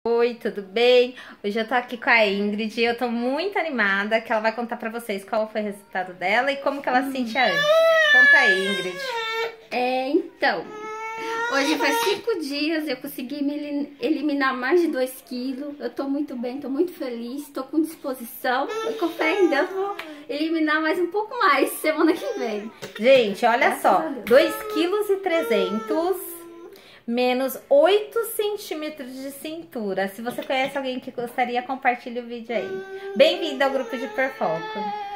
Oi, tudo bem? Hoje eu tô aqui com a Ingrid e eu tô muito animada que ela vai contar pra vocês qual foi o resultado dela e como que ela se sentia antes. Conta aí, Ingrid. Então, hoje faz 5 dias, eu consegui me eliminar mais de 2 quilos. Eu tô muito bem, tô muito feliz, tô com disposição. E com fé em Deus, vou eliminar mais um pouco mais semana que vem. Gente, olha Graças só, a Deus. 2,3 kg menos 8 centímetros de cintura. Se você conhece alguém que gostaria, compartilhe o vídeo aí. Bem-vindo ao grupo de Hiperfoco.